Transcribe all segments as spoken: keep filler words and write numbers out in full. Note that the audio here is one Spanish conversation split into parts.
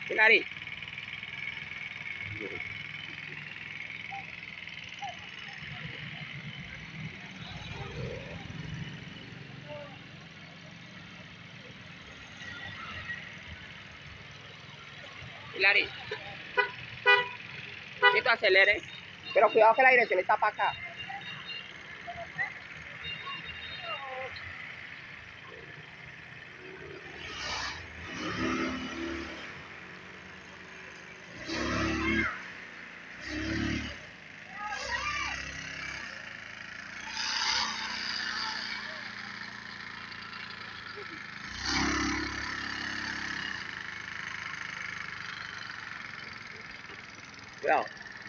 Hilari. Hilari. Esto acelere. Pero cuidado que la dirección está para acá. Cuidado.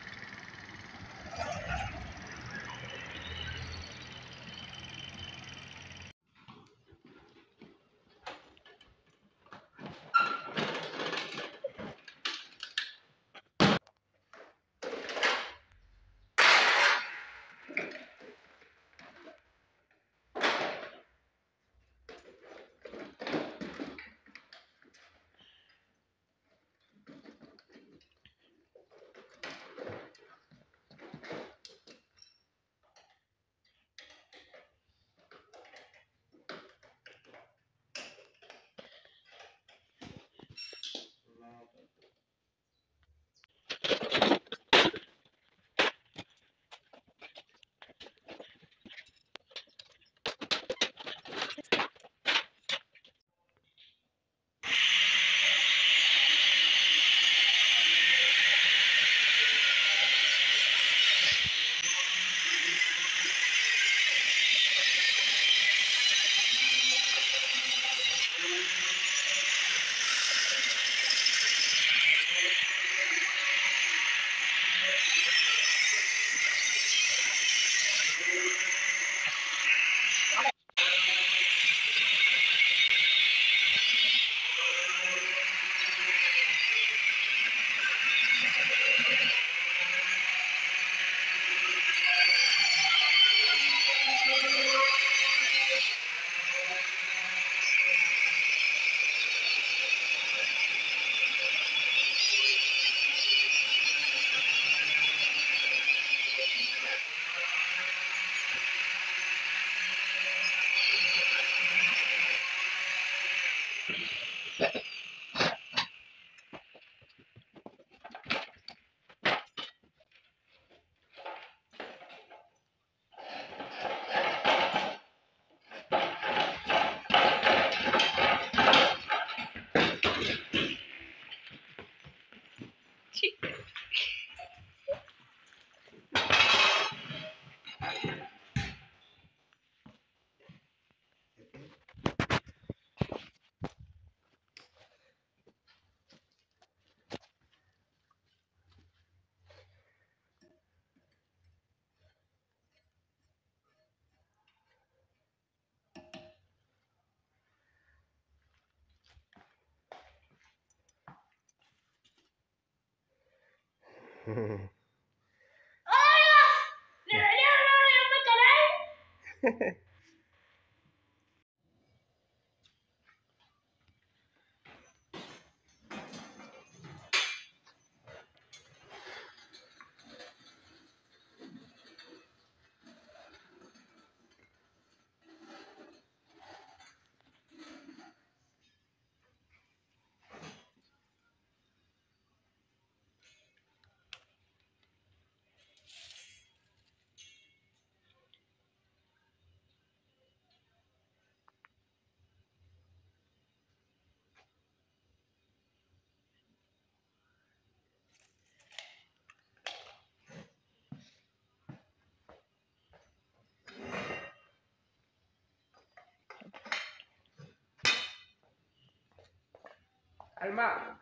Alma.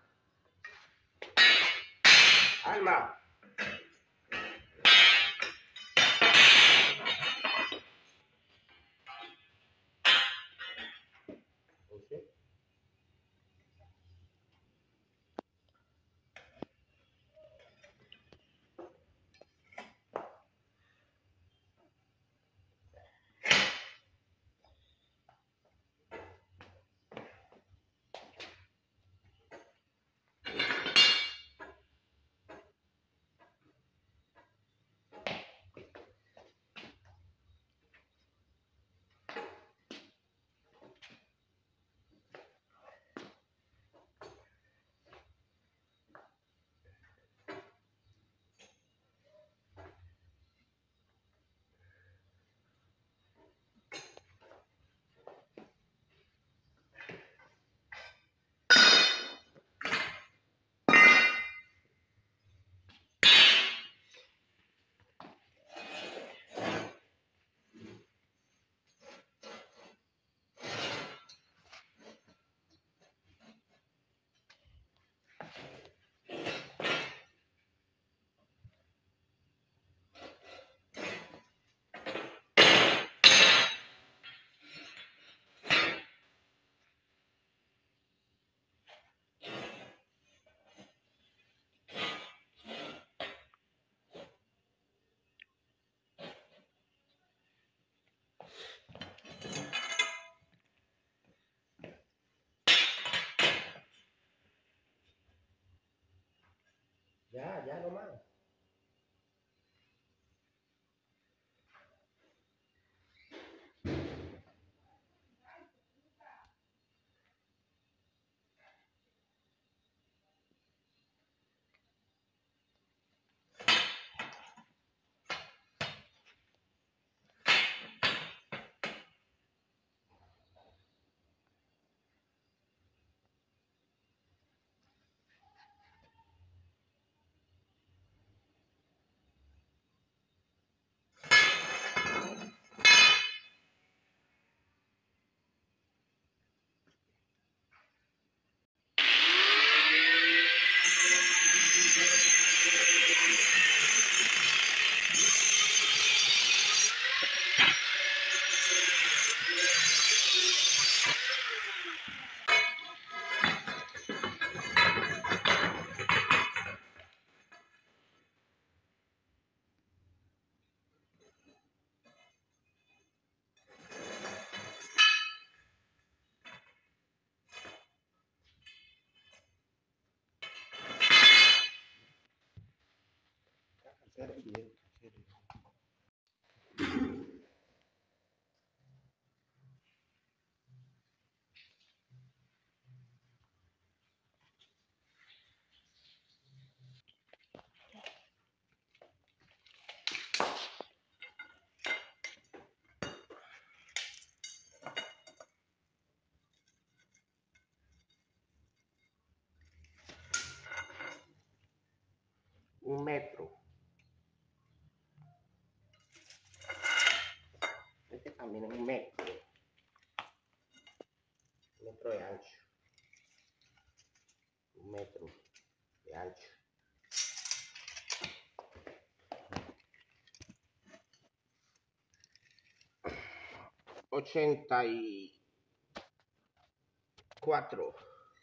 Alma. Okay. Ya, ya nomás. Hacer bien, hacer bien. Un metro. Este también es un metro. Un metro de ancho. Un metro de ancho. Ochenta y cuatro.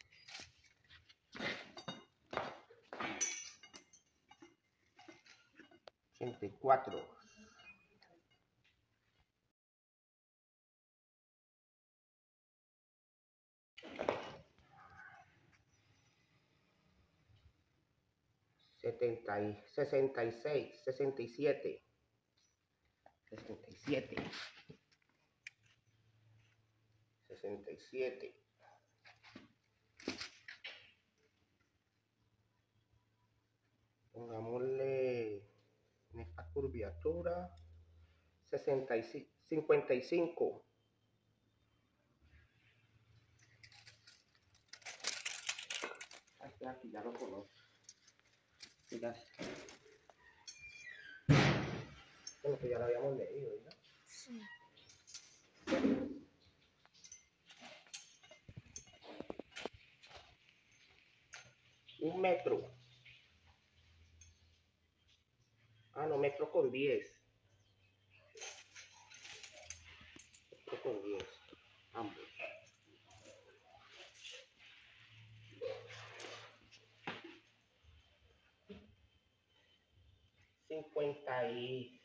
Ochenta y cuatro. Setenta y sesenta y seis, sesenta y siete, sesenta y siete, sesenta y siete. Pongámosle en esta curvatura sesenta y cincuenta y cinco. Este aquí ya lo conozco. Ya. Bueno, que ya lo habíamos leído, ¿verdad? Sí. Un metro. Ah, no, metro con diez. Metro con diez. Ambos. cincuenta y...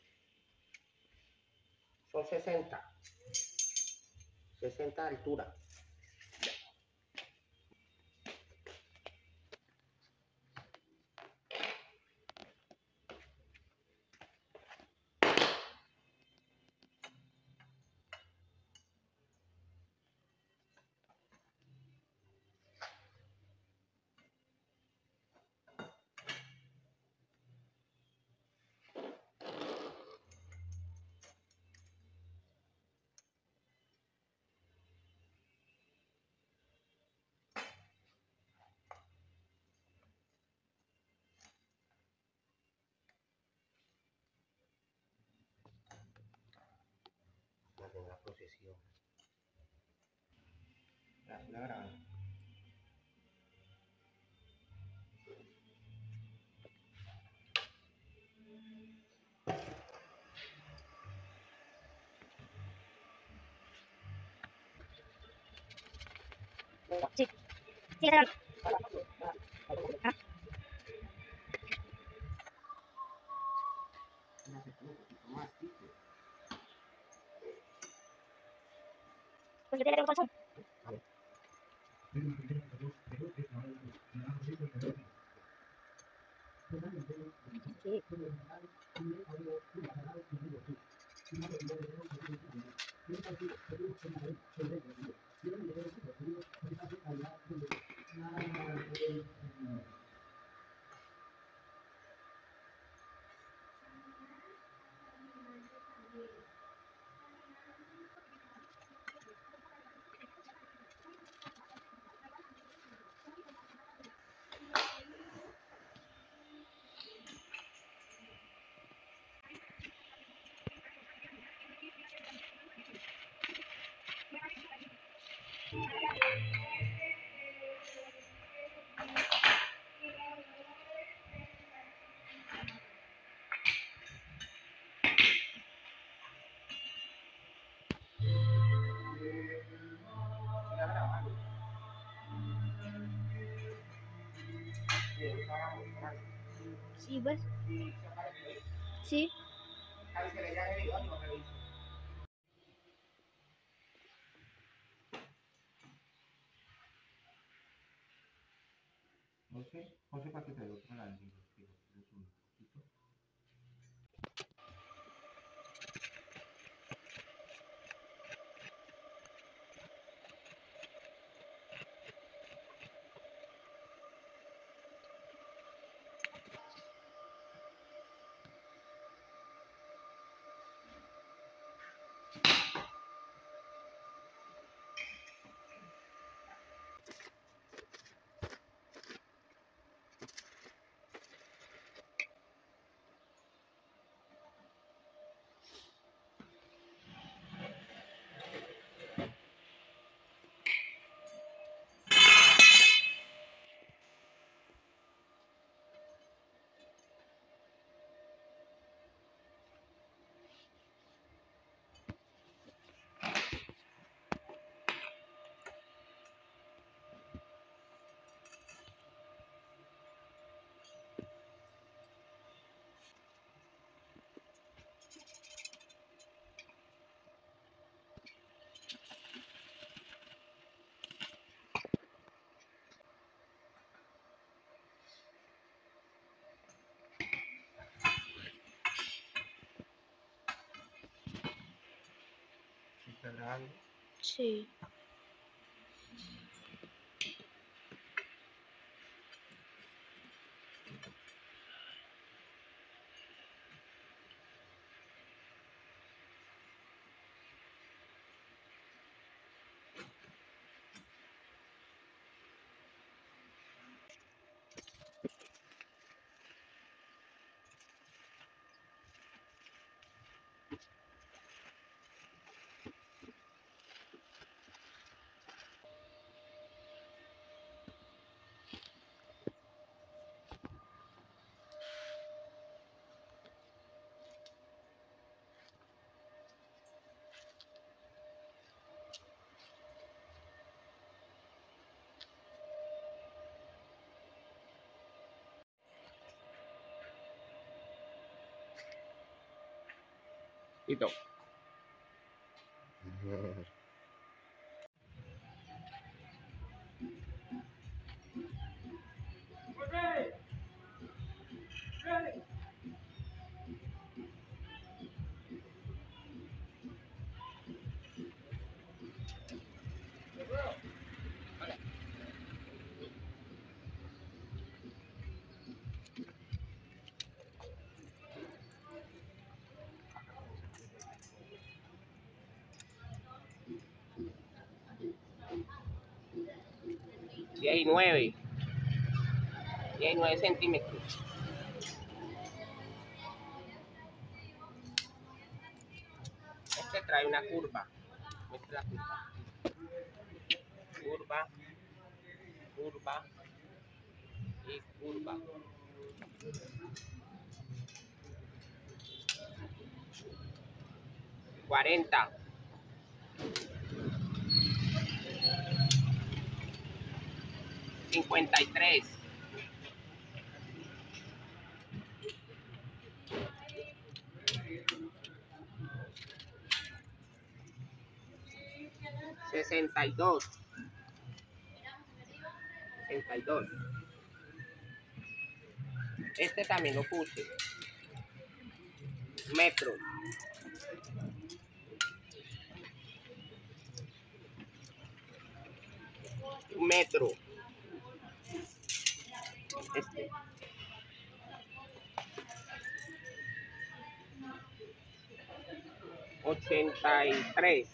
Son sesenta. sesenta de altura. En la procesión. La, la gran. Sí. Sí, está bien. Ah. Pues yo te tengo calzón. Siga grabando. Bien, estaba mostrando. Sí, ¿ves? Sí, se apareció ahí. Sí. Ahí se le ya el video y lo reviso. José, José, para que te dé otra la digo, digo, le subo un poquito. ¿Sí está grabando? Sí. Listo. diecinueve. diecinueve centímetros. Este trae una curva. Muestra la curva. Curva. Curva. Y curva. cuarenta. cincuenta y tres. sesenta y dos. sesenta y dos. Este también lo puse. Metro. Un metro. Este. ochenta y tres.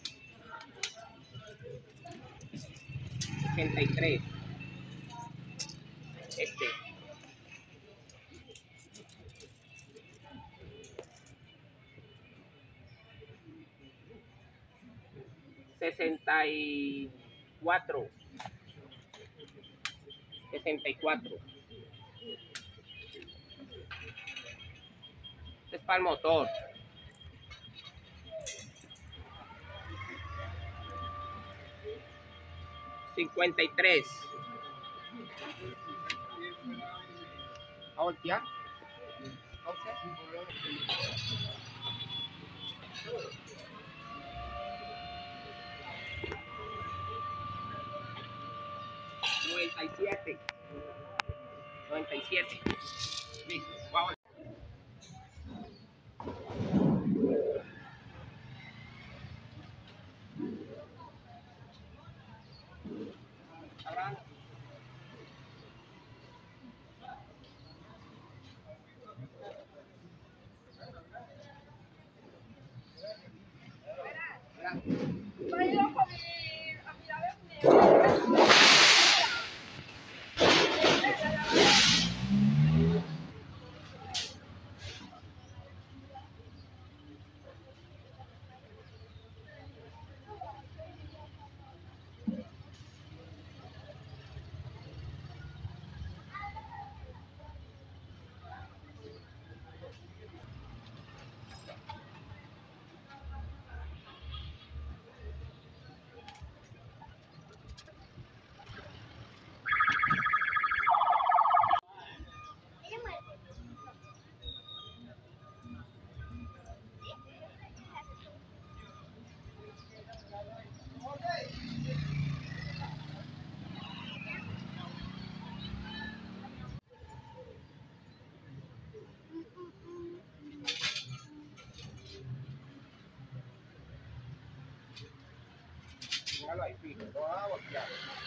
ochenta y tres. Este. sesenta y cuatro. sesenta y cuatro. Este es para el motor. cincuenta y tres. ¿A voltear? noventa y siete. noventa y siete. Listo. Vamos. Ahora. Míralo ahí, fijo. No va a voltear.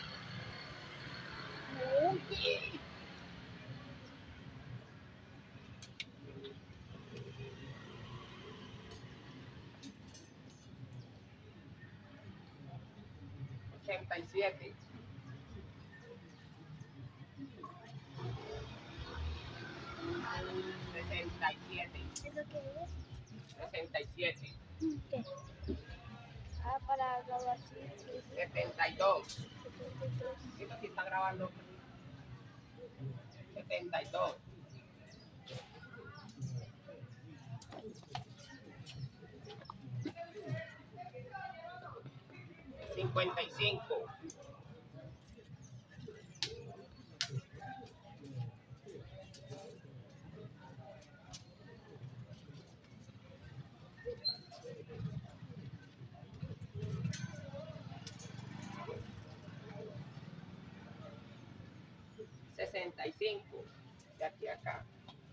ochenta y siete. sesenta y siete. ¿Eso qué es? sesenta y siete. ¿Qué? Ah, para grabar, sí. setenta y dos. setenta y tres. Esto sí está grabando. setenta y dos. cincuenta y cinco. sesenta y cinco. De aquí a acá.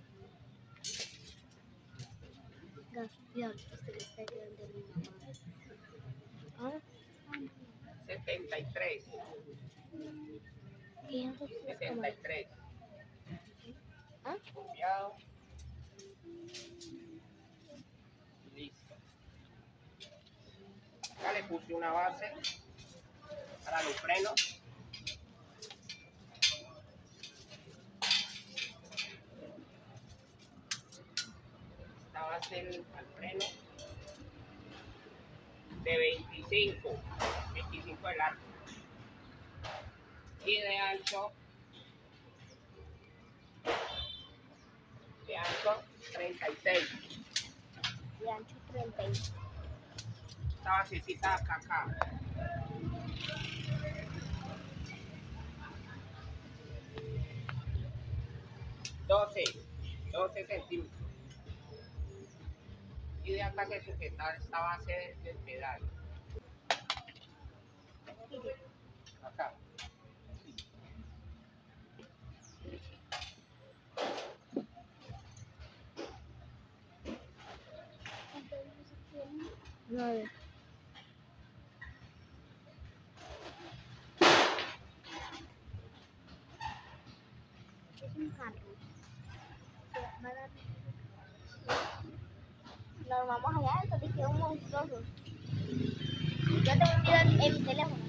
Gaspión, este que está grande mi mamá. ¿Ah? setenta y tres. ¿Qué haces? sesenta y tres. ¿Ah? Copiado. Listo. Acá le puse una base para los frenos. Esta base al freno de veinticinco. veinticinco de largo. Y de ancho. De ancho treinta y seis. De ancho treinta y seis. Esta basecita acá, acá. doce. doce centímetros. Y de acá se sujeta esta base del pedal. Acá. nueve. es un carro. Va a dar- Nos vamos allá, entonces quedó un monstruoso. Yo tengo un video en, en mi teléfono.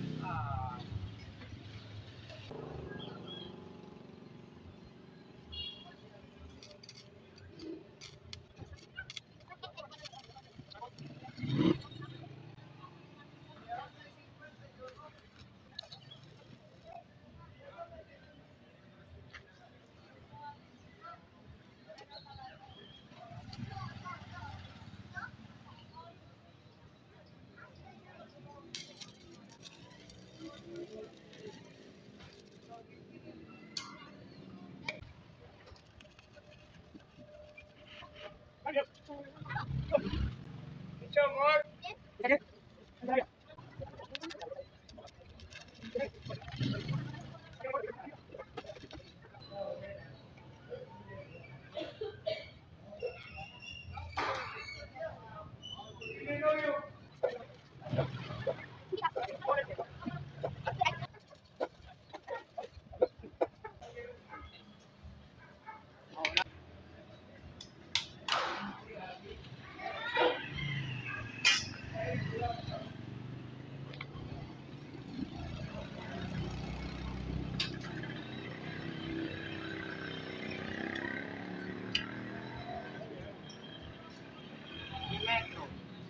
Metro.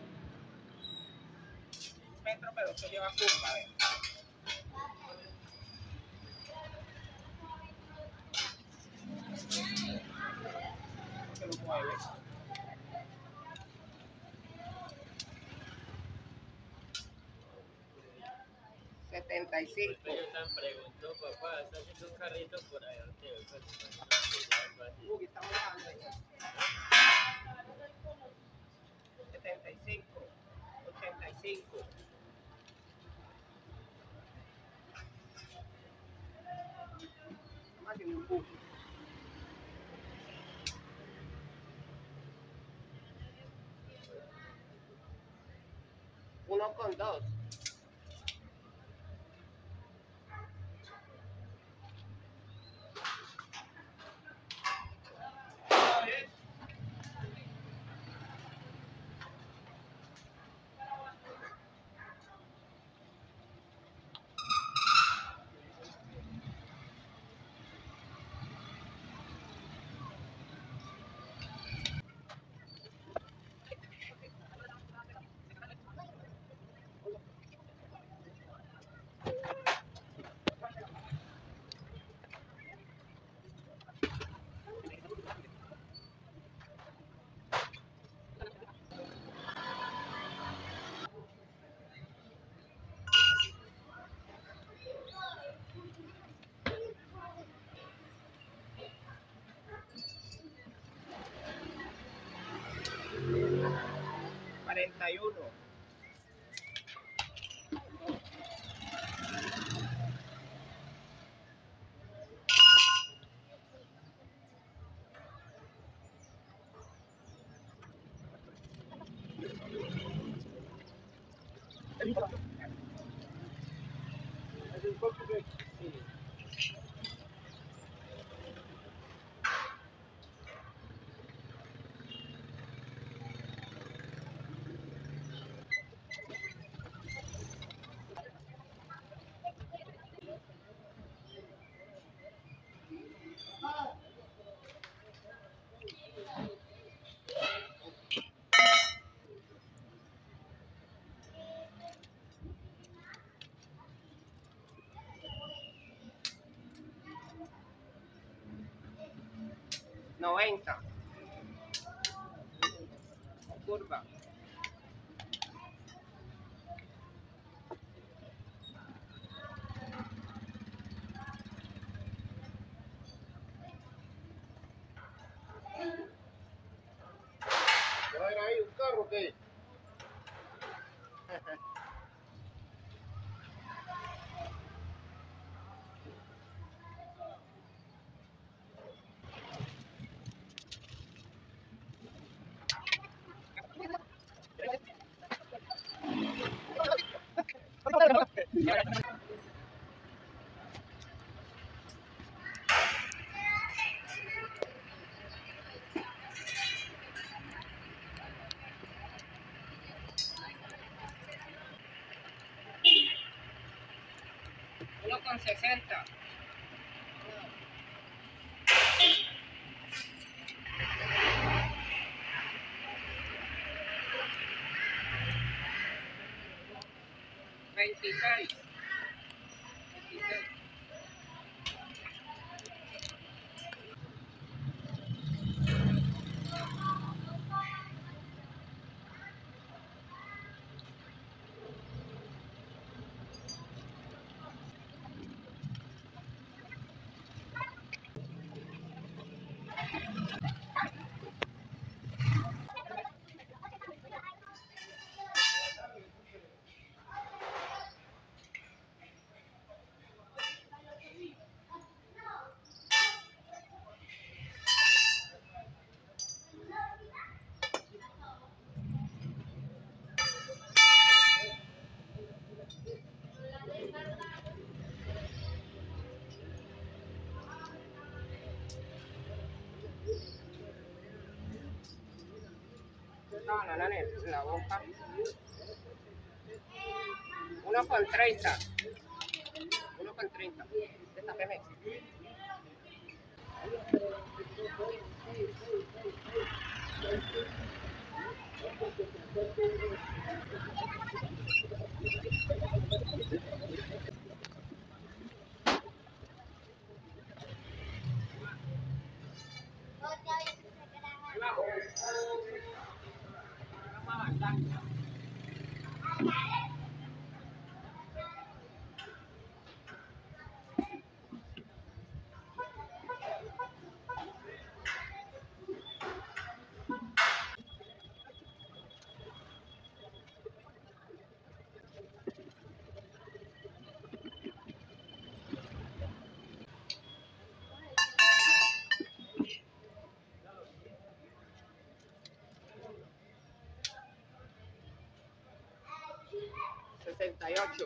Metro, pero esto lleva curva, a ver. Se lo mueve. setenta y cinco. Yo preguntó, papá, ¿está haciendo un carrito por ahí? Uy, estamos hablando ahí. setenta y cinco. ochenta y cinco. Estamos haciendo un bug. Uno con dos. cuarenta y uno. noventa. Curva. ¿Va a ir ahí un carro o qué? con sesenta. Veintiséis. Veintiséis. No, no, no, en la boca. Uno con treinta. Uno con treinta. Destápeme. sesenta y ocho.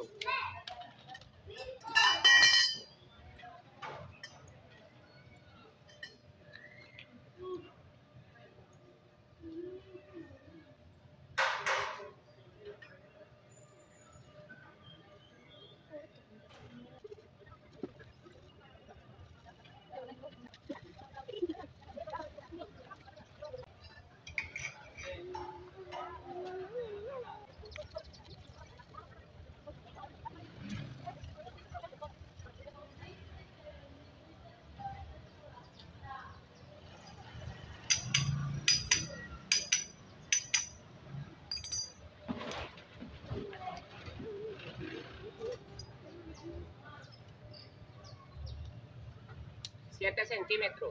siete centímetros.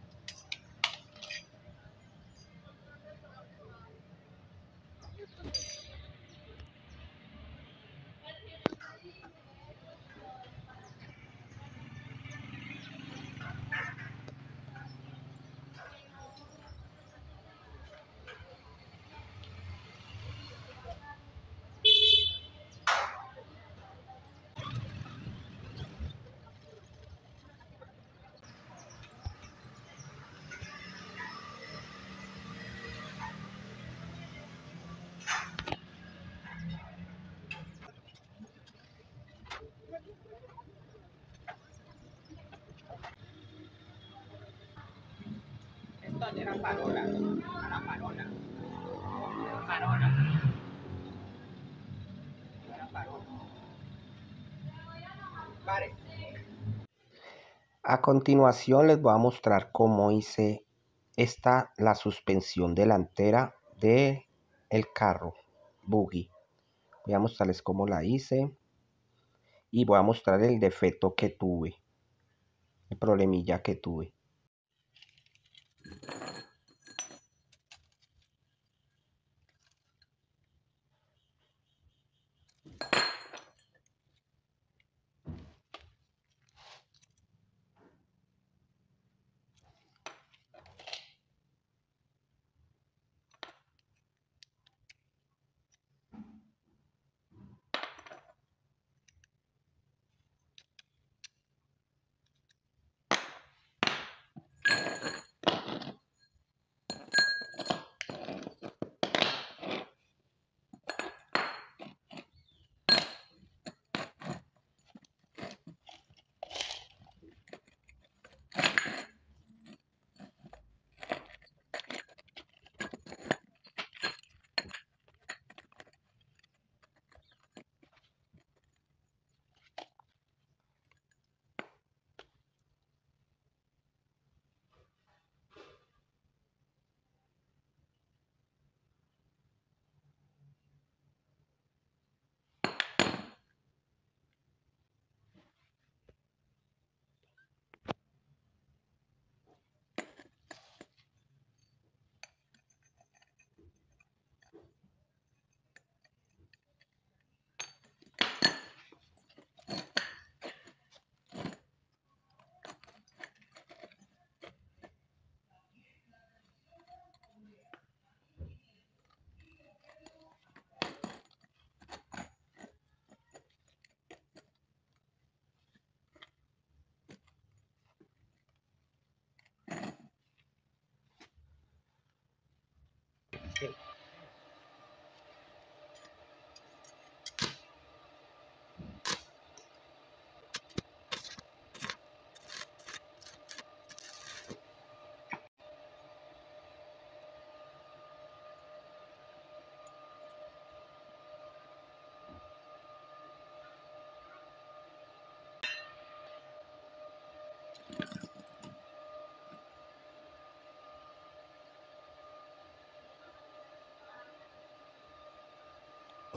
Esto era parola. Era parola. Parola. Era parola. Vale. A continuación les voy a mostrar cómo hice esta, la suspensión delantera del carro buggy. Voy a mostrarles cómo la hice y voy a mostrar el defecto que tuve, el problemilla que tuve.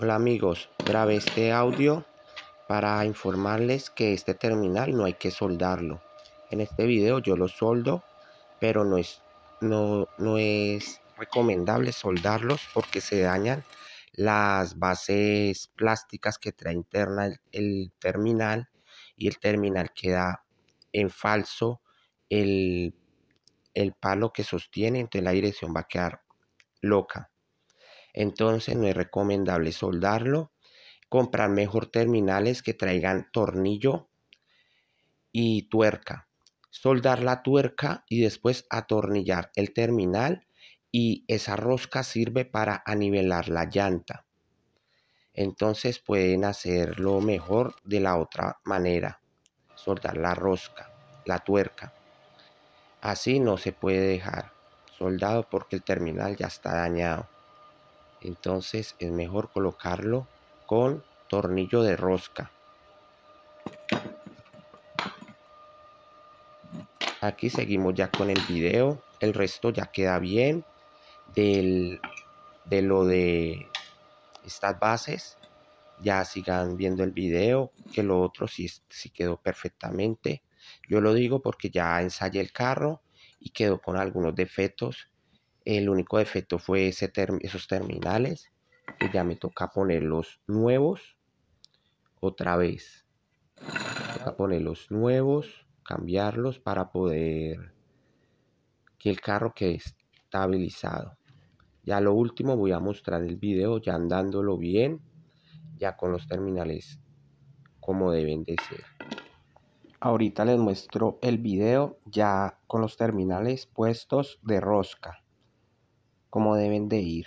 Hola amigos, grabé este audio para informarles que este terminal no hay que soldarlo. En este video yo lo soldo, pero no es, no, no es recomendable soldarlos porque se dañan las bases plásticas que trae interna el, el terminal, y el terminal queda en falso el, el palo que sostiene, entonces la dirección va a quedar loca. Entonces no es recomendable soldarlo. Comprar mejor terminales que traigan tornillo y tuerca. Soldar la tuerca y después atornillar el terminal, y esa rosca sirve para anivelar la llanta. Entonces pueden hacerlo mejor de la otra manera. Soldar la rosca, la tuerca. Así no se puede dejar soldado porque el terminal ya está dañado. Entonces es mejor colocarlo con tornillo de rosca. Aquí seguimos ya con el video. El resto ya queda bien del, de lo de estas bases. Ya sigan viendo el video, que lo otro sí, sí quedó perfectamente. Yo lo digo porque ya ensayé el carro y quedó con algunos defectos. El único defecto fue ese term esos terminales, que ya me toca ponerlos nuevos otra vez. Toca ponerlos nuevos, cambiarlos para poder que el carro quede estabilizado. Ya lo último voy a mostrar el video ya andándolo bien, ya con los terminales como deben de ser. Ahorita les muestro el video ya con los terminales puestos de rosca, como deben de ir.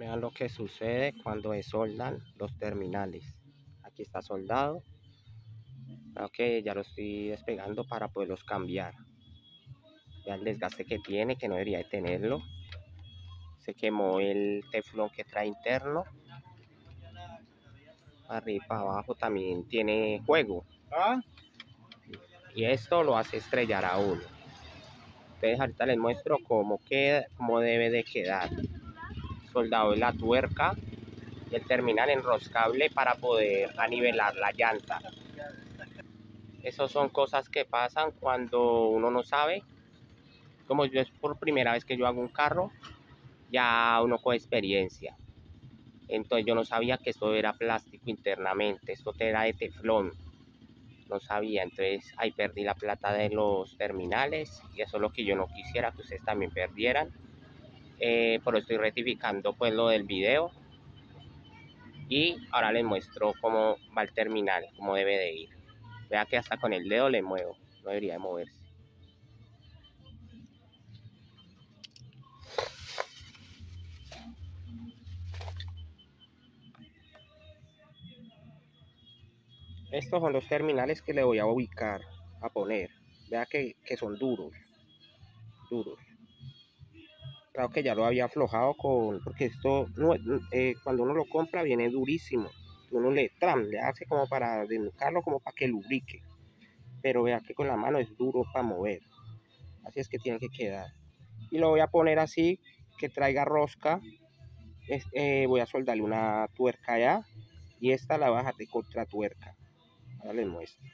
Vean lo que sucede cuando desoldan los terminales. Aquí está soldado. Creo que ya lo estoy despegando para poderlos cambiar. Vean el desgaste que tiene, que no debería de tenerlo. Se quemó el teflón que trae interno. Arriba y para abajo también tiene juego. ¿Ah? Y esto lo hace estrellar a uno. Entonces ahorita les muestro cómo queda, cómo debe de quedar. Soldado en la tuerca y el terminal enroscable para poder anivelar la llanta. Esas son cosas que pasan cuando uno no sabe. Como yo es por primera vez que yo hago un carro, ya uno con experiencia. Entonces yo no sabía que esto era plástico internamente, esto era de teflón. No sabía, entonces ahí perdí la plata de los terminales y eso es lo que yo no quisiera que ustedes también perdieran. Eh, pero estoy rectificando pues lo del video y ahora les muestro cómo va el terminal, cómo debe de ir. Vea que hasta con el dedo le muevo, no debería de moverse. Estos son los terminales que le voy a ubicar, a poner. Vea que, que son duros, duros. Claro que ya lo había aflojado con, porque esto no, eh, cuando uno lo compra viene durísimo. Uno le tram, le hace como para desnucarlo, como para que lubrique. Pero vea que con la mano es duro para mover. Así es que tiene que quedar. Y lo voy a poner así, que traiga rosca. Es, eh, voy a soldarle una tuerca allá. Y esta la voy a dejar de contra tuerca. Ahora les muestro.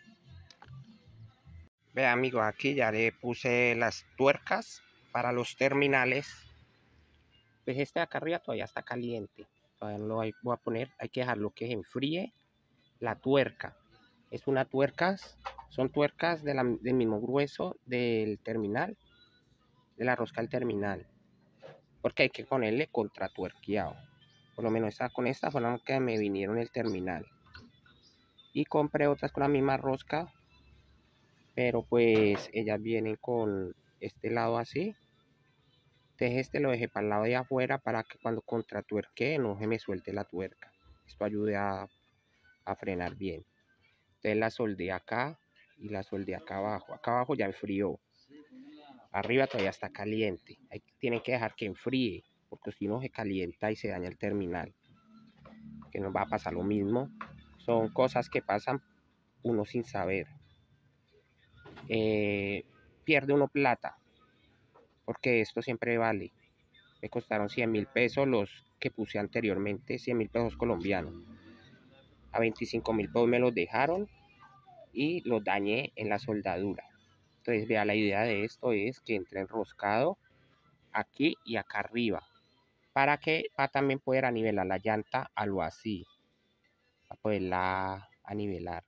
Vea amigos, aquí ya le puse las tuercas para los terminales. Pues este de acá arriba todavía está caliente. Todavía no lo voy a poner. Hay que dejarlo que se enfríe la tuerca. Es una tuercas, son tuercas de la, del mismo grueso del terminal, de la rosca del terminal. Porque hay que ponerle contratuerqueado. Por lo menos esta, con esta fueron las que me vinieron el terminal. Y compré otras con la misma rosca. Pero pues ellas vienen con este lado así. Entonces este lo dejé para el lado de afuera para que cuando contratuerque no se me suelte la tuerca. Esto ayude a, a frenar bien. Entonces la soldé acá y la soldé acá abajo. Acá abajo ya enfrió. Arriba todavía está caliente. Ahí tienen que dejar que enfríe, porque si no se calienta y se daña el terminal. Que nos va a pasar lo mismo. Son cosas que pasan uno sin saber. Eh, pierde uno plata, porque esto siempre vale. Me costaron cien mil pesos los que puse anteriormente, cien mil pesos colombianos. A veinticinco mil pesos me los dejaron y los dañé en la soldadura. Entonces vea, la idea de esto es que entre enroscado aquí y acá arriba, para que para también poder anivelar la llanta a lo así, para poderla a nivelar.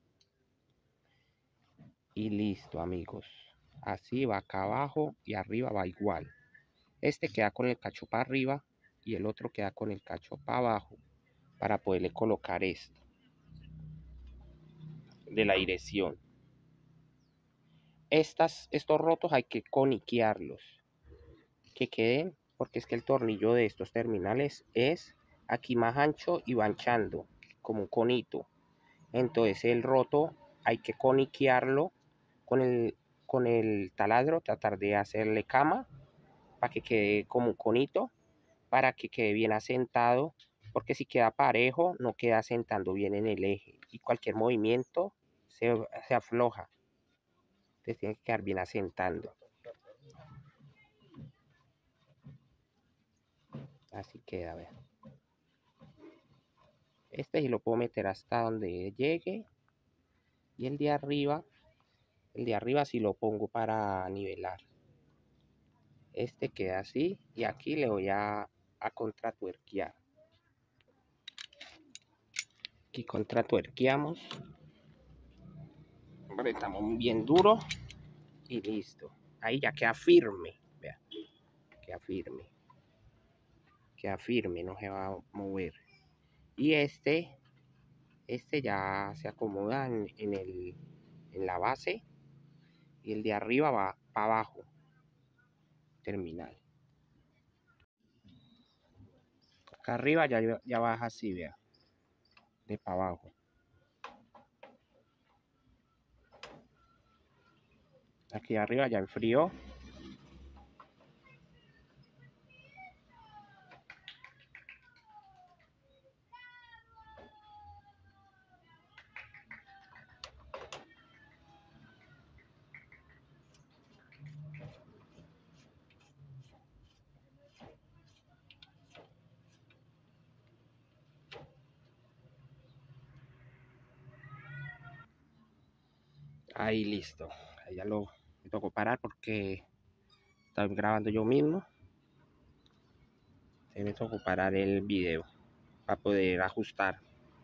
Y listo amigos, así va acá abajo y arriba va igual. Este queda con el cacho para arriba y el otro queda con el cacho para abajo, para poderle colocar esto de la dirección. Estas, estos rotos hay que coniquearlos, que queden, porque es que el tornillo de estos terminales es aquí más ancho y va anchando, como un conito. Entonces el roto hay que coniquearlo con el, con el taladro, tratar de hacerle cama para que quede como un conito, para que quede bien asentado, porque si queda parejo no queda asentando bien en el eje y cualquier movimiento se, se afloja. Entonces tiene que quedar bien asentando. Así queda, vean. Este sí lo puedo meter hasta donde llegue. Y el de arriba, el de arriba sí lo pongo para nivelar. Este queda así y aquí le voy a, a contratuerquear. Aquí contratuerqueamos. Apretamos bien duro y listo. Ahí ya queda firme. Vean, queda firme. Queda firme, no se va a mover. Y este, este ya se acomoda en, en, el, en la base. Y el de arriba va para abajo. Terminal. Acá arriba ya, ya baja así, vea. De para abajo. Aquí arriba ya enfrió. Ahí listo. Ahí ya lo me tocó parar porque estaba grabando yo mismo. Ahí me tocó parar el video para poder ajustar.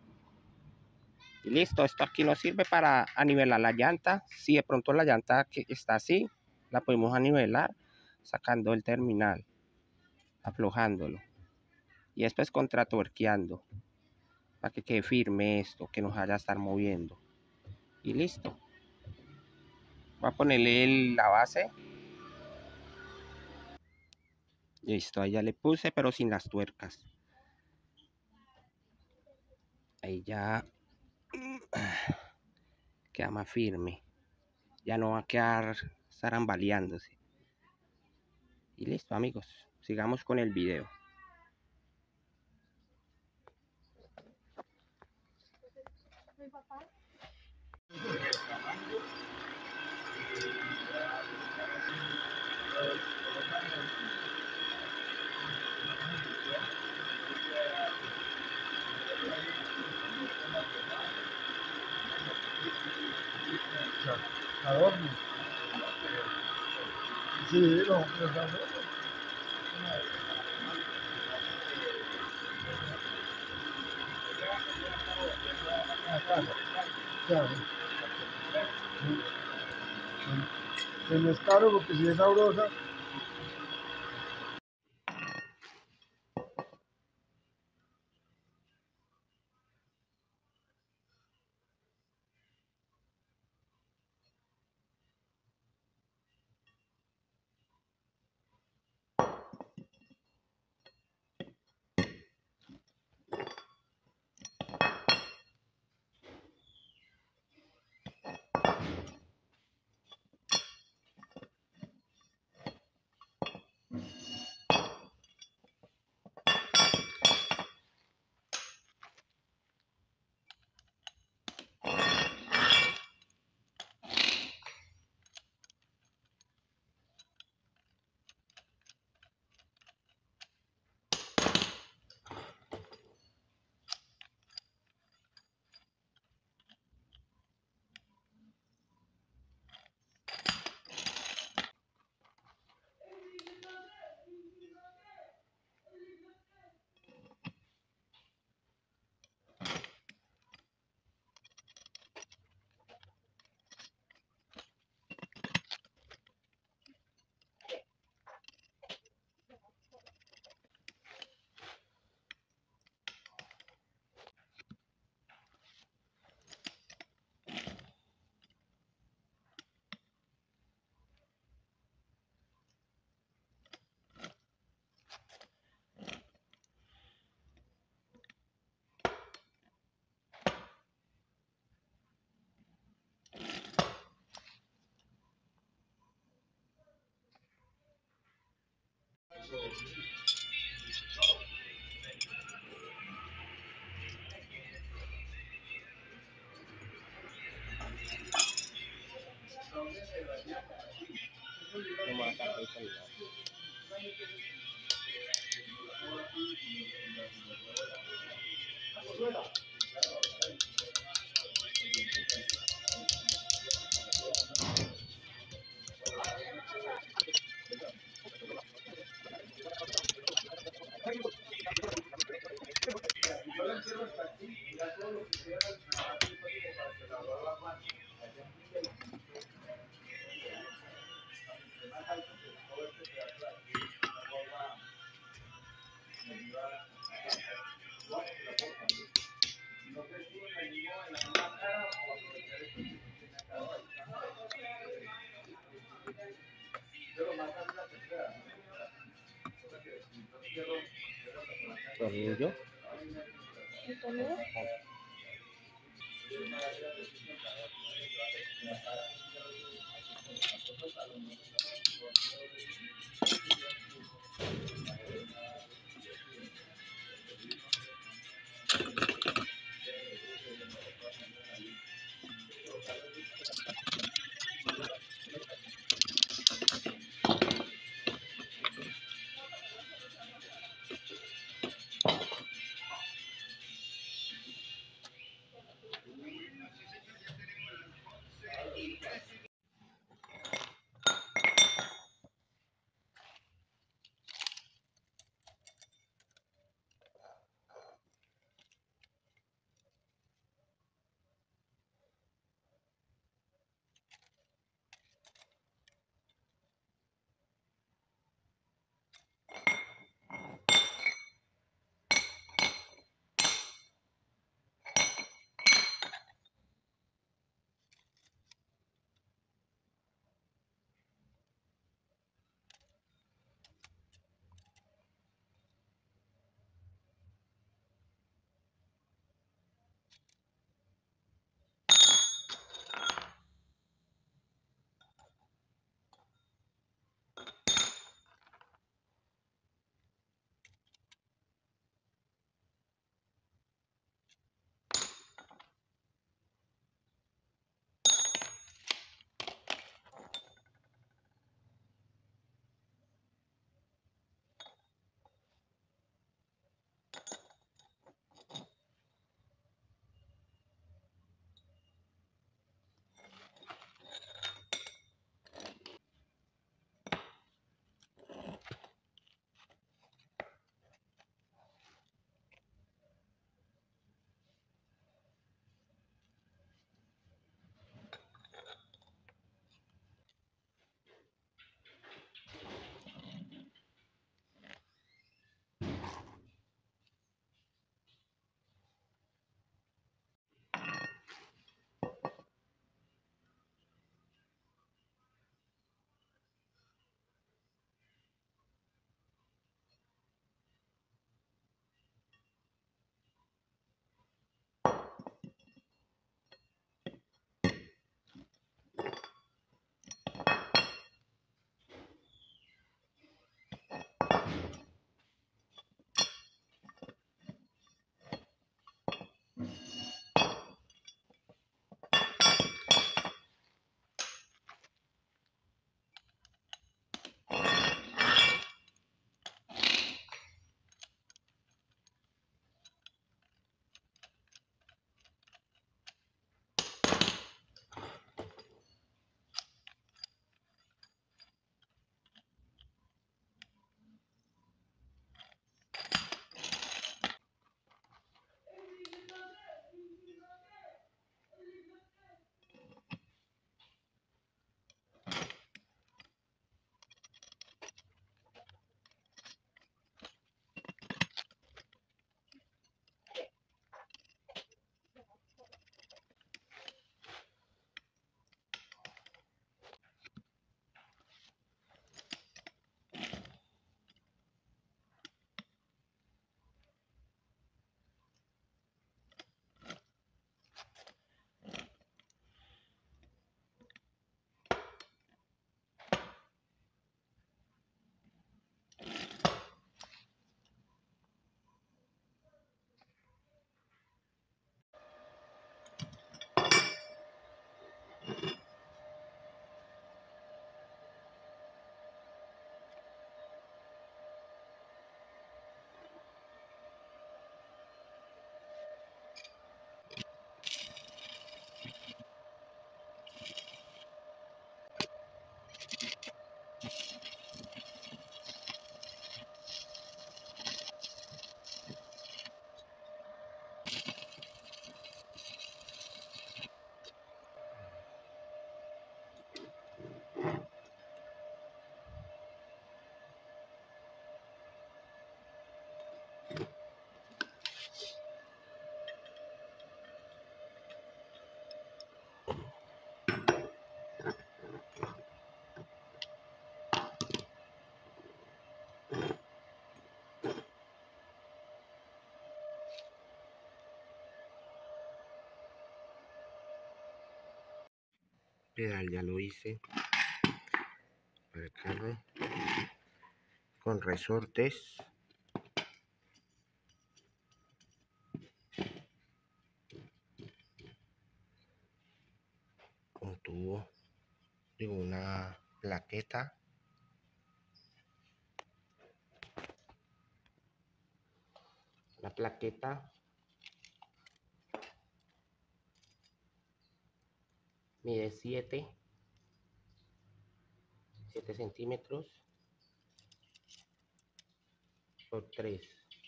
Y listo, esto aquí nos sirve para anivelar la llanta. Si de pronto la llanta que está así, la podemos anivelar sacando el terminal, aflojándolo. Y después contratuerqueando para que quede firme esto, que nos vaya a estar moviendo. Y listo. Voy a ponerle el, la base. Listo, ahí ya le puse, pero sin las tuercas. Ahí ya queda más firme. Ya no va a quedar zarambaleándose. Y listo, amigos. Sigamos con el video. ¿Mi papá? ¿A dónde? Sí, no, pero ¿sabes? Claro. Que no es caro porque si es sabrosa. Tornillo. ¿El tornillo? pedal ya lo hice para el carro con resortes. Un tubo, digo, una plaqueta. La plaqueta mide siete centímetros por tres.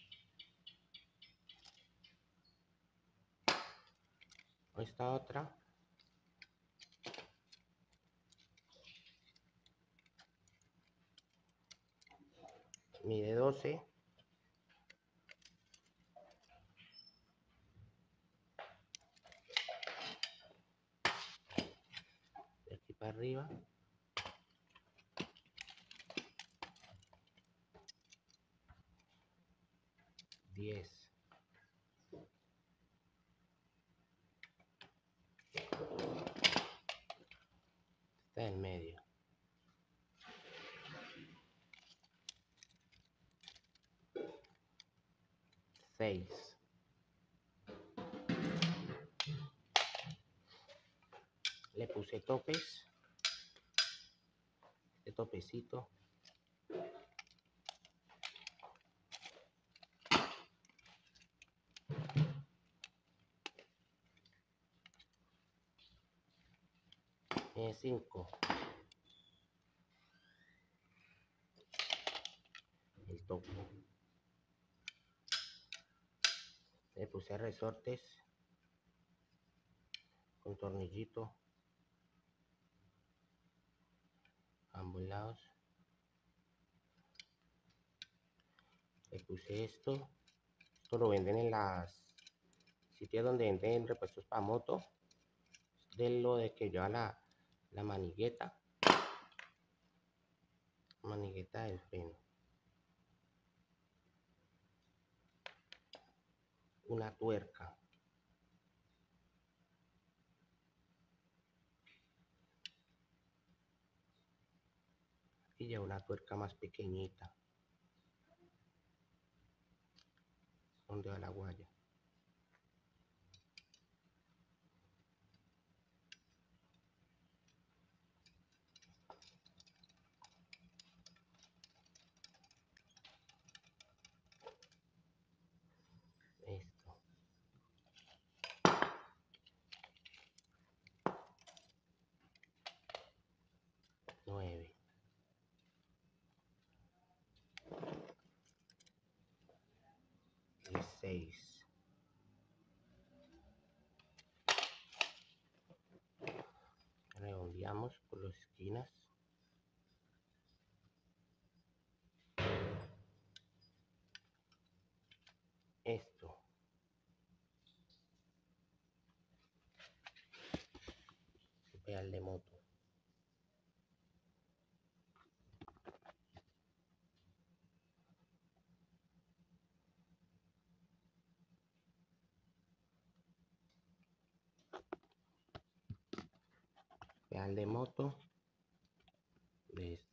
Esta otra mide doce. De aquí para arriba. diez. Está en medio. seis. Le puse topes. Este topecito. Eh, cinco. El topo. Le puse resortes con tornillito a ambos lados. Le puse esto. Esto lo venden en las sitios donde venden repuestos para moto. De lo de que lleva la, la manigueta. Manigueta del freno. Una tuerca. Y ya una tuerca más pequeñita. Donde va la guaya. Esto. nueve. seis. Redondeamos por las esquinas. Esto. Pedal de moto. Pedal de moto de este.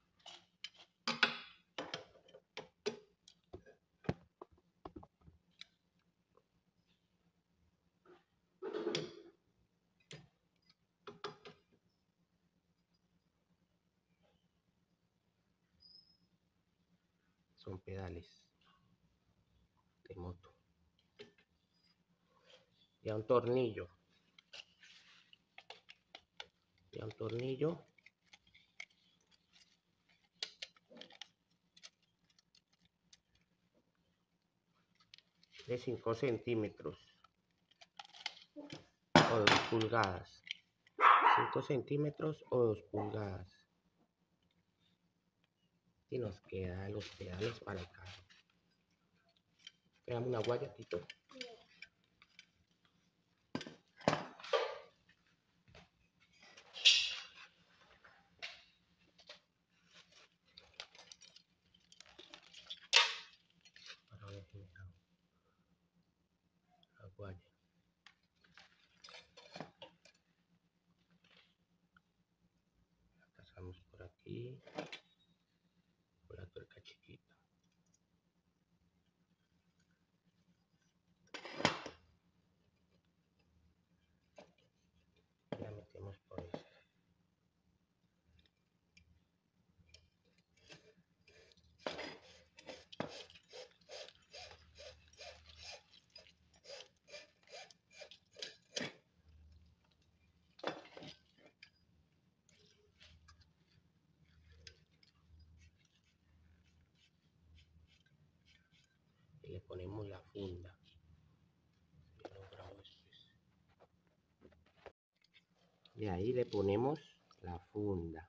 Son pedales de moto. Y a un tornillo. Y a un tornillo. De cinco centímetros. O dos pulgadas. cinco centímetros o dos pulgadas. Y nos quedan los pedales para el carro. Veamos una guaya, Tito. Para ver si me hago la guaya. le ponemos la funda. Y ahí le ponemos la funda.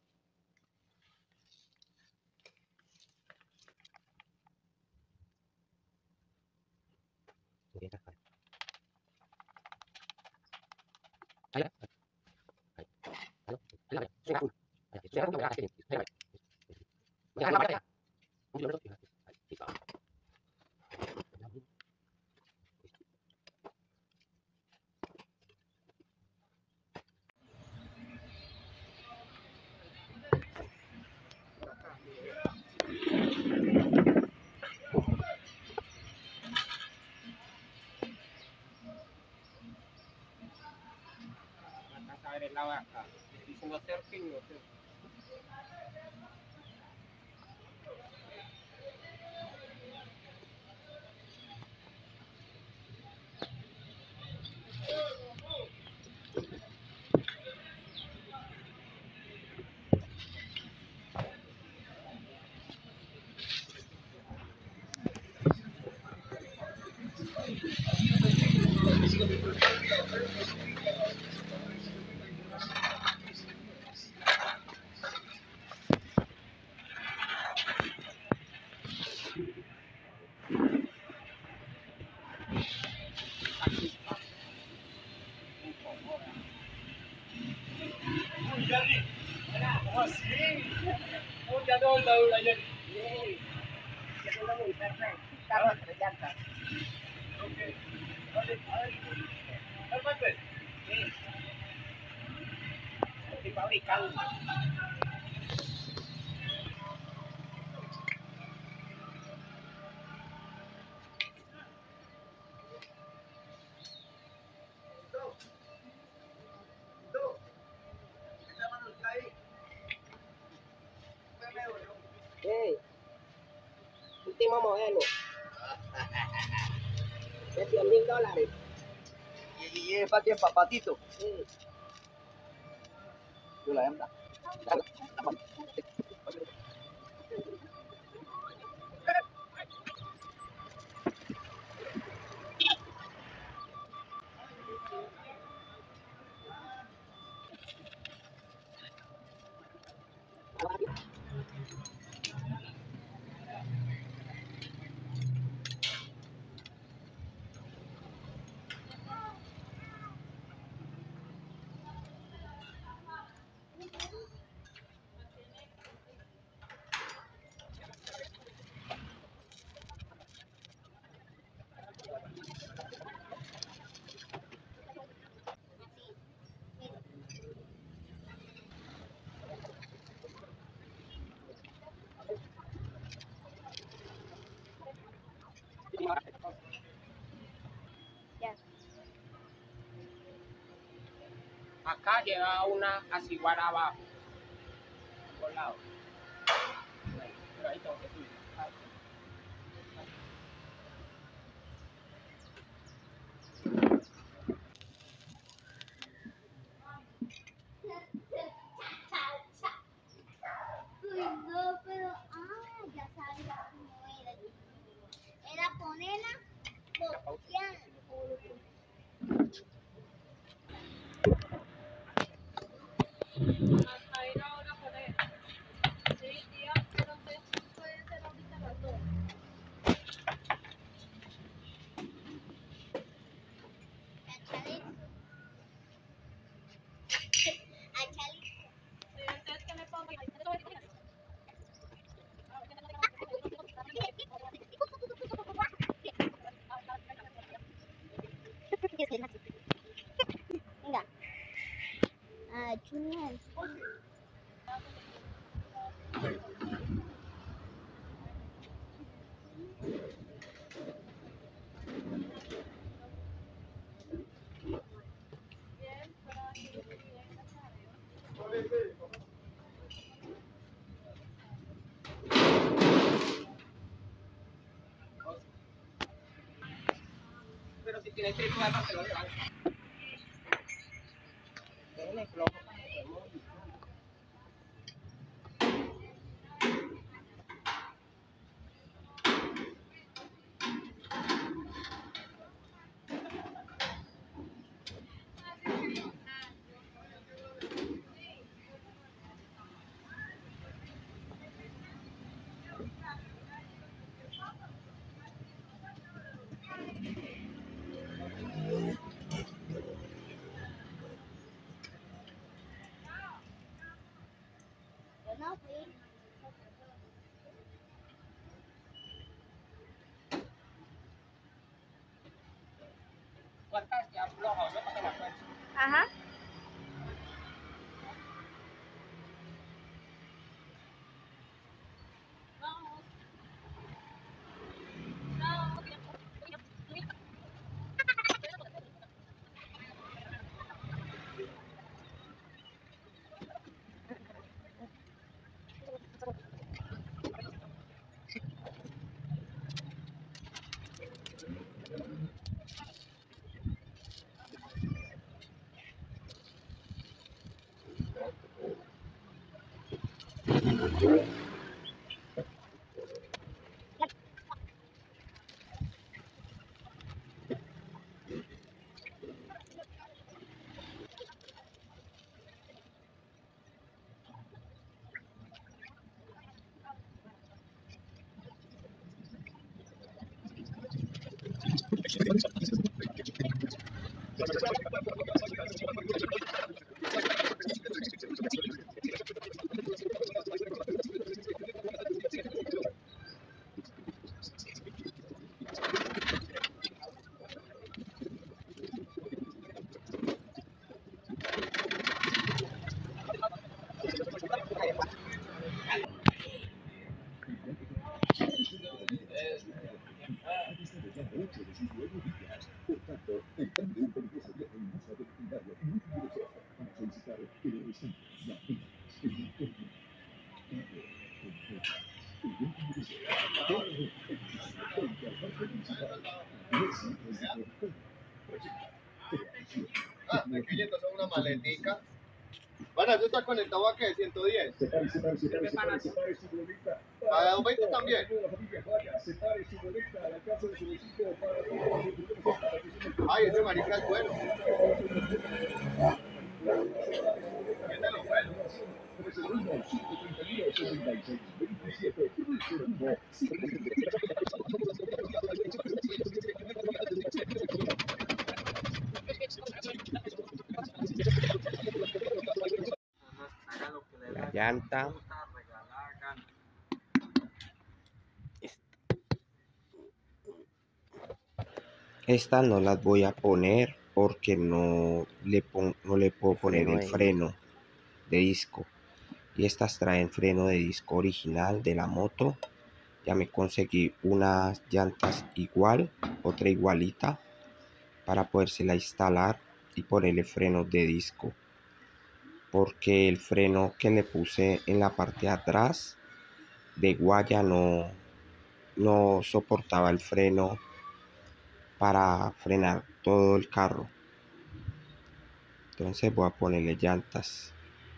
La vaca, diciendo surfing, no sé. Hey, último modelo. De cien mil dólares. ¿Y es para quién? ¿Para Patito? Sí. Yo la hembra. Ya. Acá lleva una asiguara abajo. Por lado. Pero ahí tengo que subir. Uy, no, pero, ah, ya sabía cómo era. Era ponerla botear. Ahí no van a poner. Sí, tía, pero ustedes pueden ser ahorita las dos. Sí, ustedes que me pongan. Venga. Ah, Junior. Bien, para que bien la cara. Pero si tienes que ir a te lo llevan. Déjenle flojo para que podamos ir. No, sí. Ajá. Ah, pequeñito, son una maletica. Bueno, ¿eso está conectado a qué? ciento diez. ¿Para doscientos veinte también? Ay, ese marica es bueno. Es de los buenos. La llanta. Estas no las voy a poner porque no le, pon, no le puedo poner el freno de disco. Y estas traen freno de disco original de la moto. Ya me conseguí unas llantas igual, otra igualita, para podérsela instalar y ponerle frenos de disco. Porque el freno que le puse en la parte de atrás de guaya no, no soportaba el freno para frenar todo el carro. Entonces voy a ponerle llantas.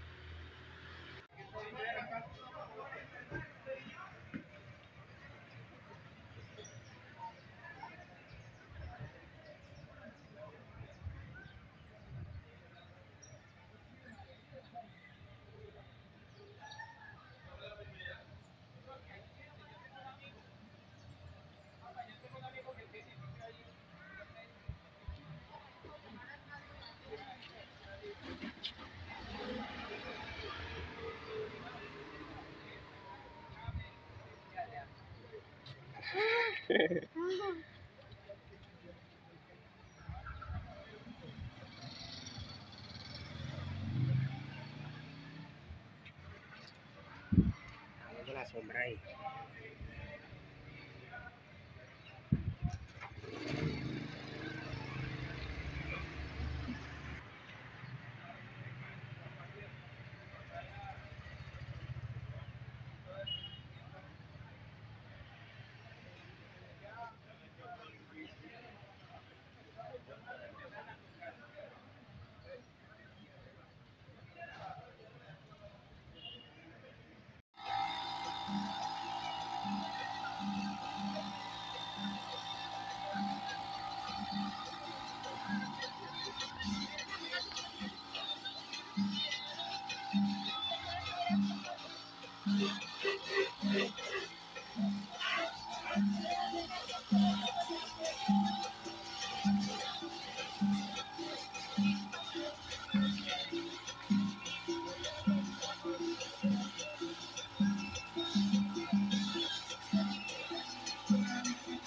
La sombra ahí.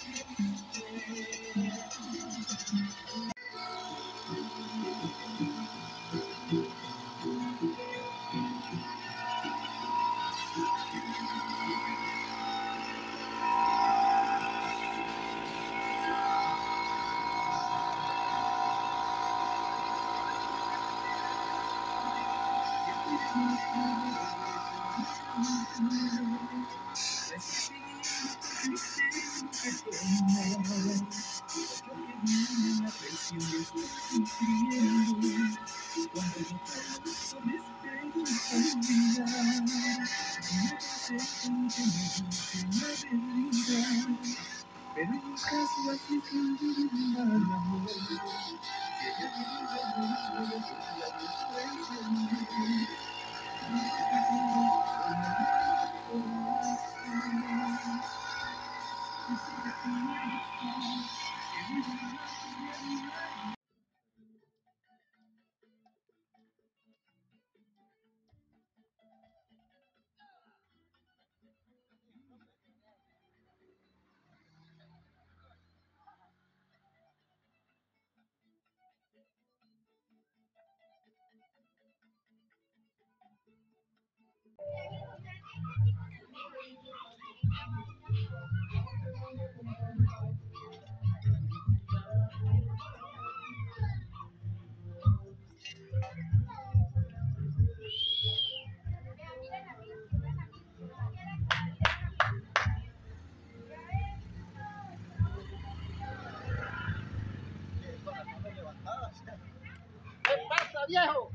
¿Qué pasa, viejo?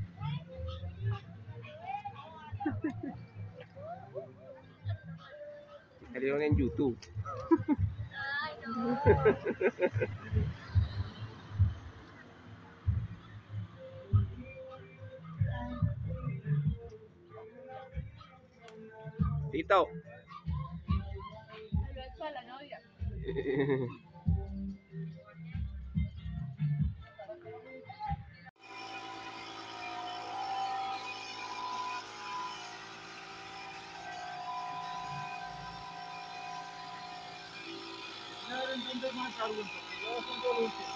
Salieron en YouTube. Tito. Lo he hecho a la novia. No deben entender más algo, porque yo son todo lo último.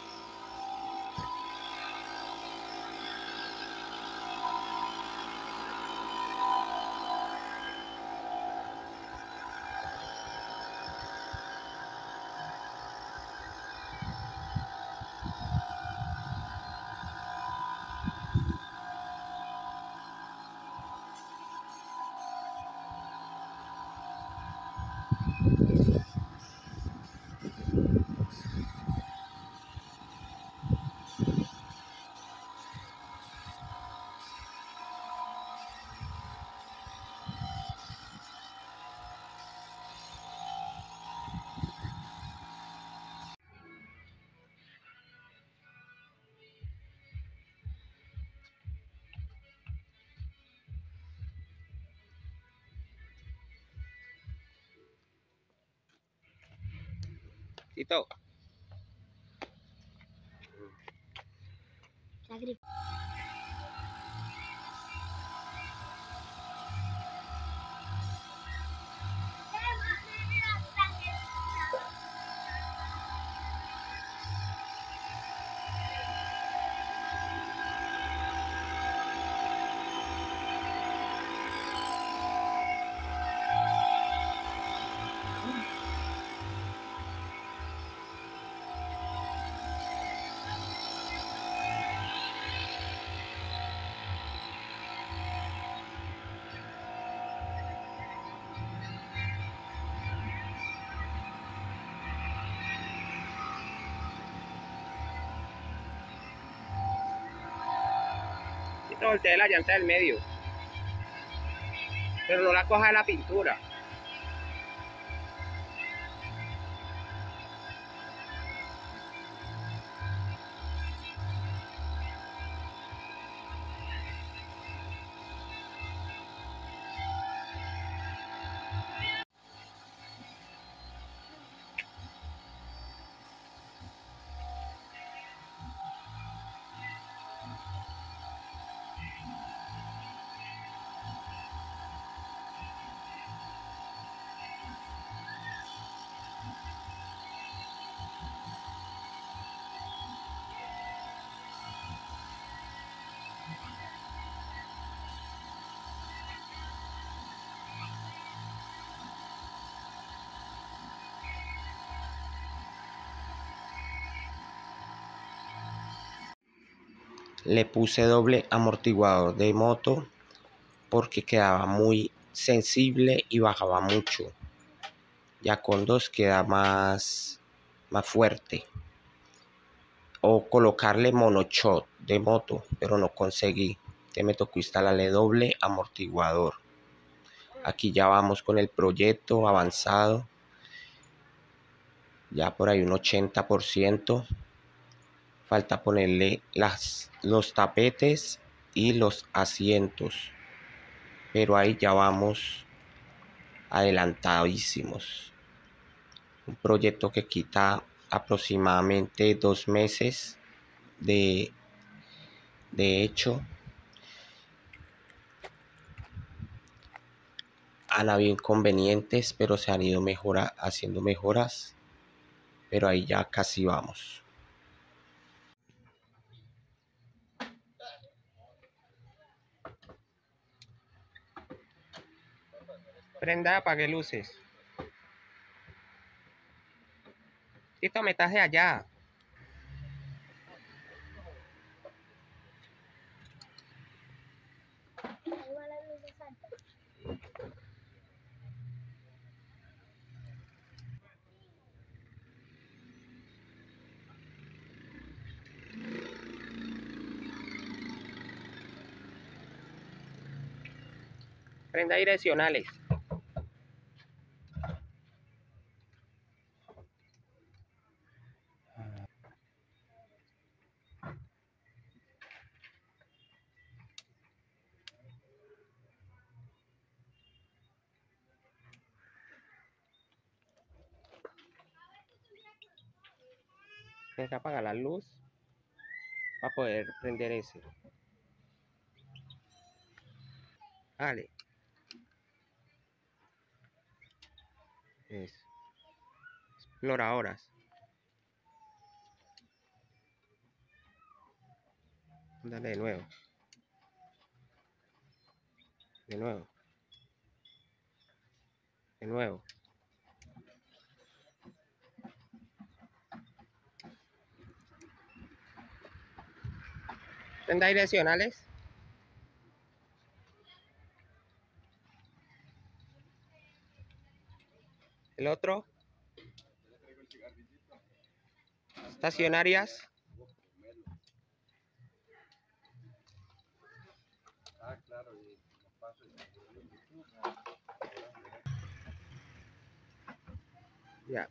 Tito. La gripe. Tito, voltea la llanta del medio. Pero no la coja de la pintura. Le puse doble amortiguador de moto porque quedaba muy sensible y bajaba mucho. Ya con dos queda más, más fuerte. O colocarle monoshot de moto, pero no conseguí. Que me tocó instalarle doble amortiguador. Aquí ya vamos con el proyecto avanzado. Ya por ahí un ochenta por ciento. Falta ponerle las, los tapetes y los asientos. Pero ahí ya vamos adelantadísimos. Un proyecto que quita aproximadamente dos meses de, de hecho. Han habido inconvenientes, pero se han ido mejora, haciendo mejoras. Pero ahí ya casi vamos. Prenda, apague luces. Tito, metaje allá. Ahí va la luz de Santa. Prenda direccionales. Tienes que apagar la luz para poder prender ese. Vale. Eso. Exploradoras. Dale de nuevo. De nuevo. De nuevo. Prenda direccionales. El otro. Estacionarias. Ya.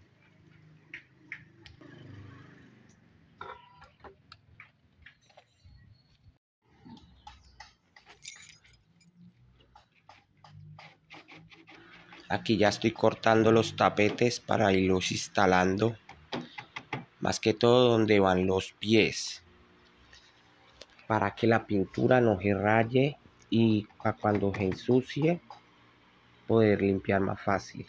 Aquí ya estoy cortando los tapetes para irlos instalando. Más que todo donde van los pies. Para que la pintura no se raye y para cuando se ensucie poder limpiar más fácil.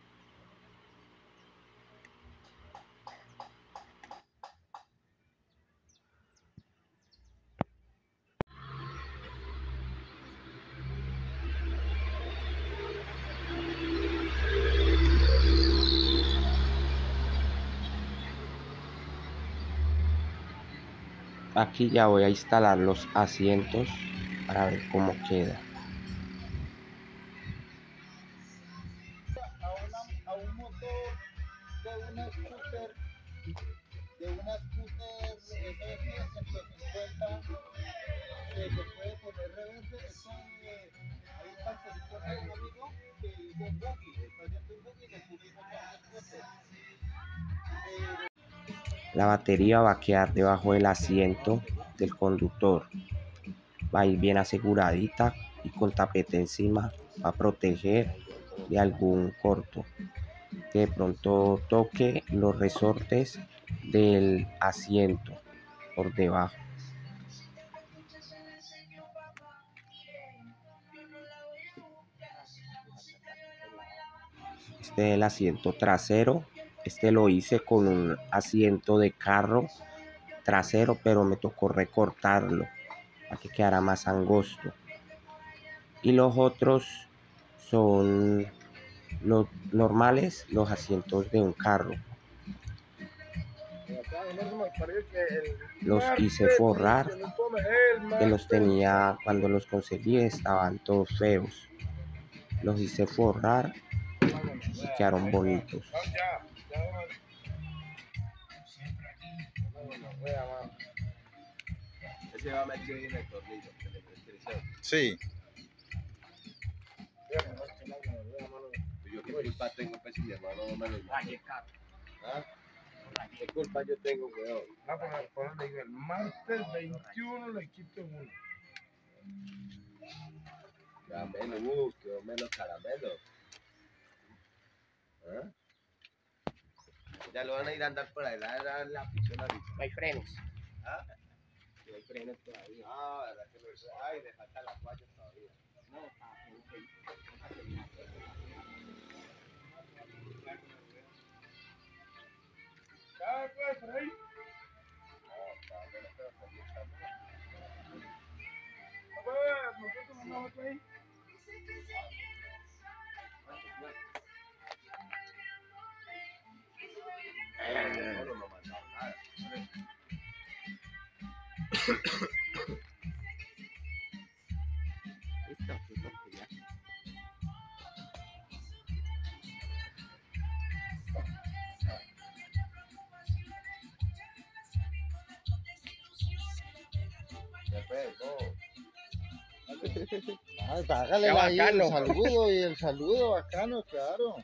Aquí ya voy a instalar los asientos para ver cómo queda. A, una, a un motor de una scooter, de una scooter F F ciento cincuenta, que se puede poner reverse. Esto, eh, hay un parcerito de un amigo que hizo un buggy, está haciendo un buggy, le pusimos a un scooter. La batería va a quedar debajo del asiento del conductor. Va a ir bien aseguradita y con tapete encima para proteger de algún corto que de pronto toque los resortes del asiento por debajo. Este es el asiento trasero. Este lo hice con un asiento de carro trasero, pero me tocó recortarlo para que quedara más angosto. Y los otros son los normales, los asientos de un carro. Los quise forrar, que los tenía, cuando los conseguí estaban todos feos. Los hice forrar y quedaron bonitos. Ese va metido ahí en el tornillo. Sí. Yo qué culpa tengo, pues, si mi hermano no me lo dijo. ¿Ah? ¿Qué culpa yo tengo, weón? No, por, por eso le digo, el martes veintiuno le quito uno. Caramelo, uh, qué menos caramelo. ¿Ah? Ya lo van a ir a andar por ahí, la, la, la prisión ahorita. No hay frenos. ¿Ah? No hay frenos todavía. Ah, verdad que no. Ay, le falta la guaya todavía. No, está bien. ¿Sabes pues, por ahí? A ver, nosotros mandamos por ahí. No, no me ha mandado nada. Listo, listo, ya. Después, no. Ah, hágale Qué ahí el bacano. saludo y el saludo bacano, claro.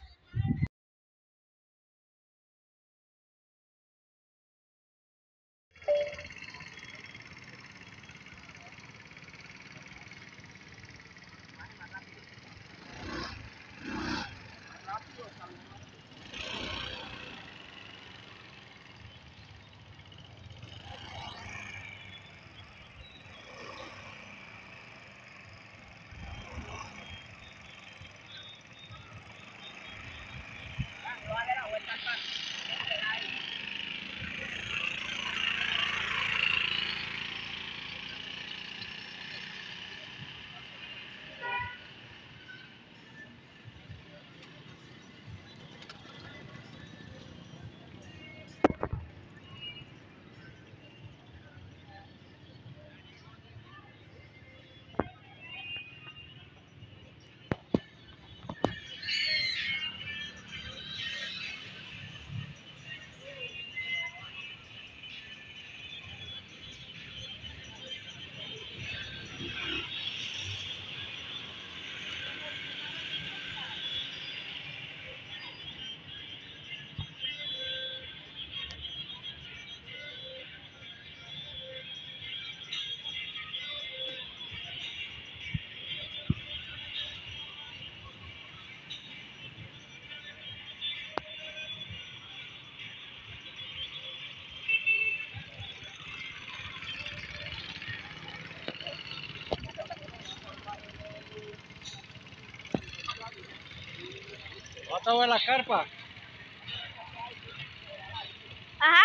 Bota en la carpa. Ajá.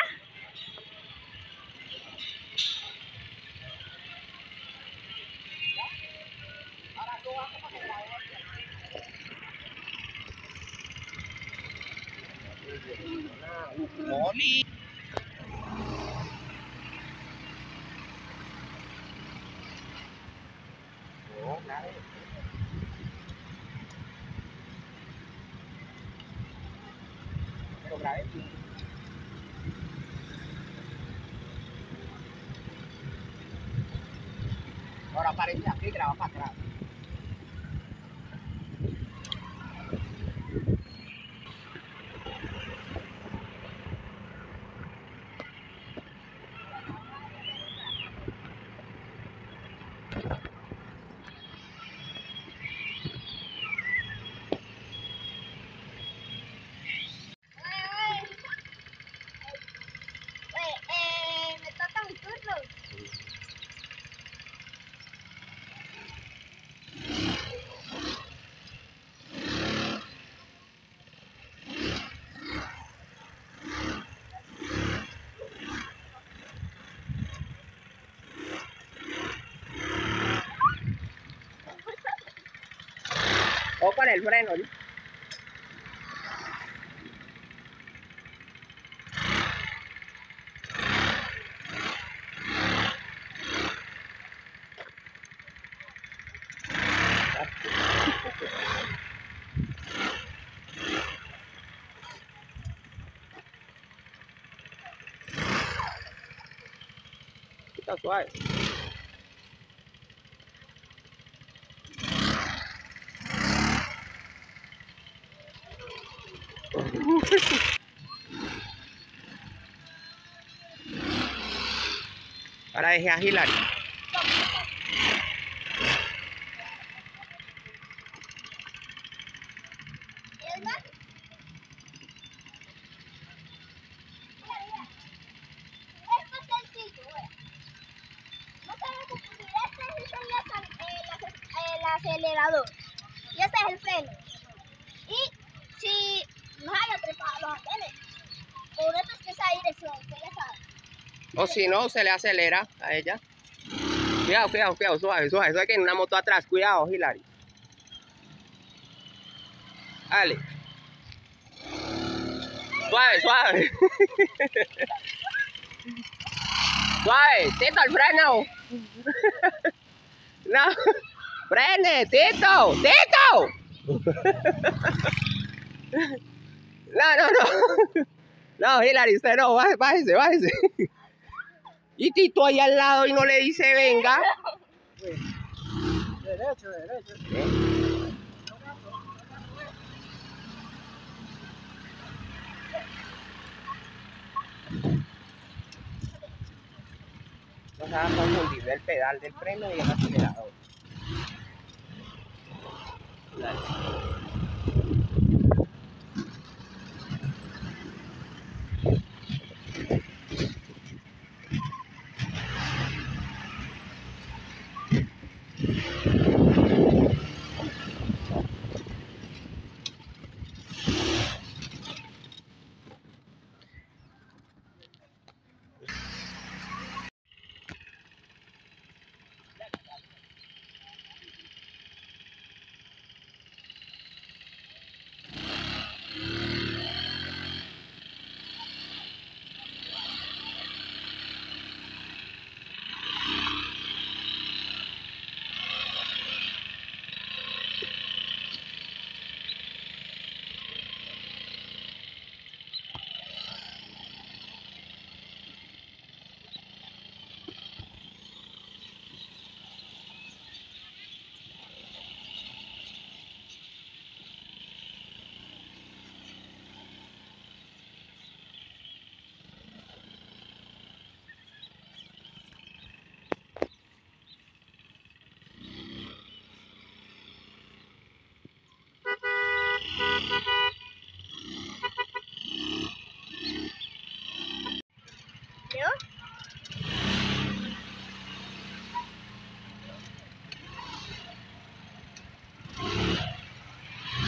Moli. No, nada. Pero grave. Ahora aparece aquí y graba para atrás. Eh, me toca mi turno. O con el freno, ¿sí? Suavecito, suave. Ahora deje a Hilary. Acelerador y este es el freno, y si no hay trepado los andenes con esto es que esa dirección, usted ya sabe, O si no, se le acelera a ella. Cuidado, cuidado, cuidado, suave, suave. Eso hay que en una moto atrás. Cuidado, Hilary. Dale. Suave, suave. Suave, Tito, el freno. No. ¡Frene, Tito! ¡Tito! No, no, no. No, Hilary, usted no, bájese, bájese. Y Tito ahí al lado y no le dice venga. Derecho, derecho. No se va a confundir el pedal del freno y el acelerador. Dale.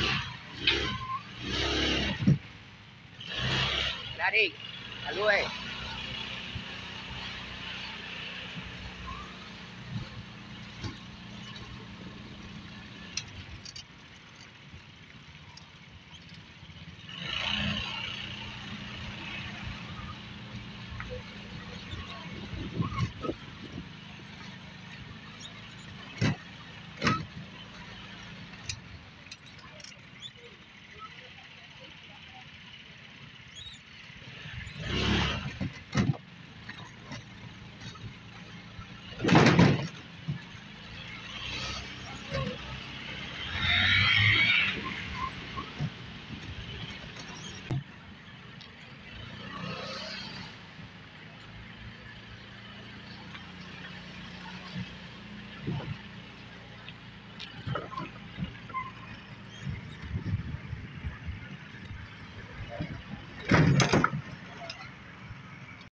Hilary, salude.